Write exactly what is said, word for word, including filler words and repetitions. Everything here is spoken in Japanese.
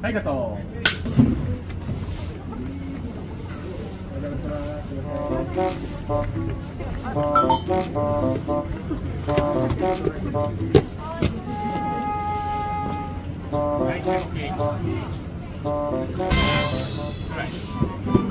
はい、ガトー。はい、オッケー。